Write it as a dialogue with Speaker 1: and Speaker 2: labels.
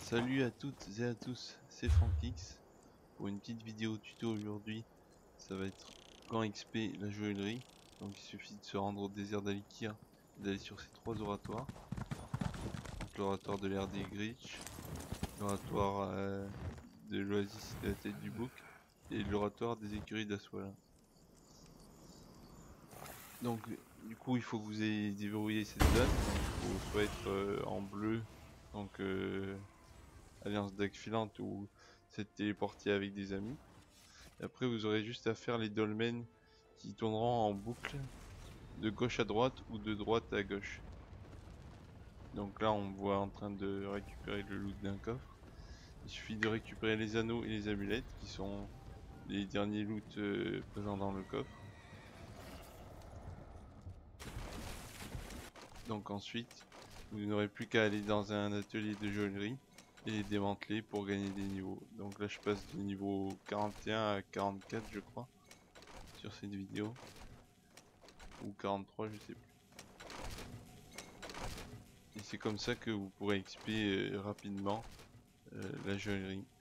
Speaker 1: Salut à toutes et à tous, c'est FrankX pour une petite vidéo tuto aujourd'hui. Ça va être quand XP la joaillerie. Donc il suffit de se rendre au désert d'Alikir et d'aller sur ces trois oratoires. Donc l'oratoire de l'ère des Gritch, l'oratoire de l'Oasis de la tête du bouc et l'oratoire des écuries d'Aswala. Donc du coup il faut que vous ayez déverrouillé cette zone. Il faut soit être en bleu, donc Alliance Dague Filante, ou s'être téléporté avec des amis. Et après vous aurez juste à faire les dolmens qui tourneront en boucle de gauche à droite ou de droite à gauche. Donc là on voit en train de récupérer le loot d'un coffre. Il suffit de récupérer les anneaux et les amulettes qui sont les derniers loots présents dans le coffre. Donc ensuite vous n'aurez plus qu'à aller dans un atelier de joaillerie et les démanteler pour gagner des niveaux. Donc là je passe du niveau 41 à 44 je crois sur cette vidéo, ou 43 je sais plus. Et c'est comme ça que vous pourrez XP rapidement la joaillerie.